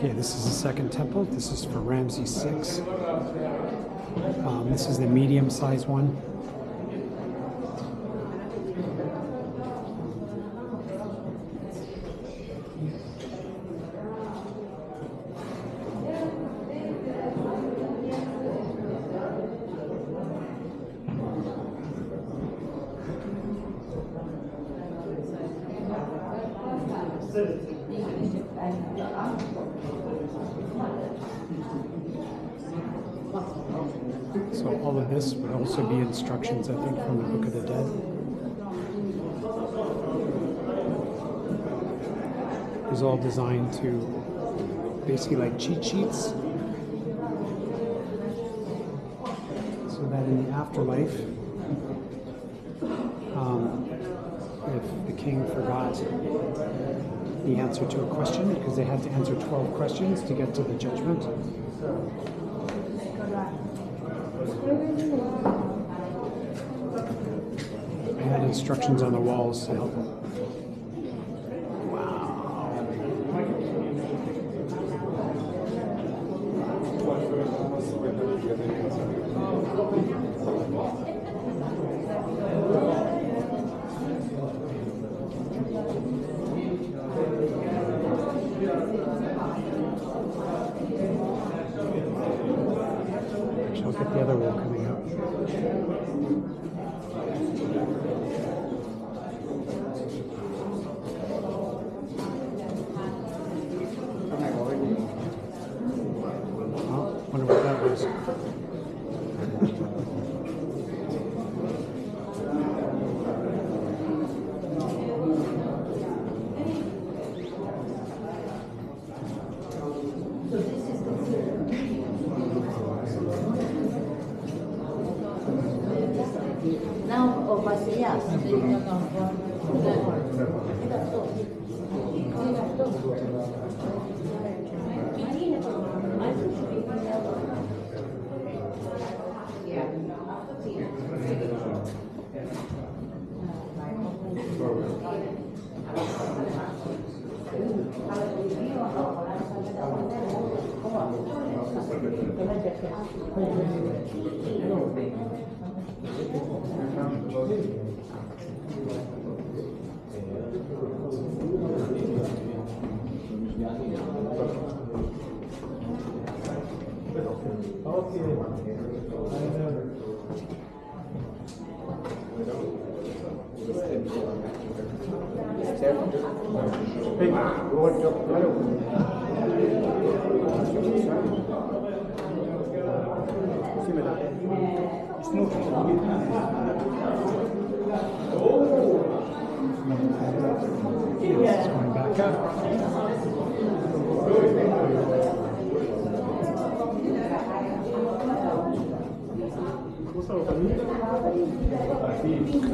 Okay, this is the second temple. This is for Ramses VI. This is the medium-sized one. So all of this would also be instructions, I think, from the Book of the Dead. It was all designed to basically like cheat sheets, so that in the afterlife, if the king forgot the answer to a question, because they had to answer 12 questions to get to the judgment. They had instructions on the walls to help them. I'll get the other wall coming up. Oh, wonder what that was. It's going back up.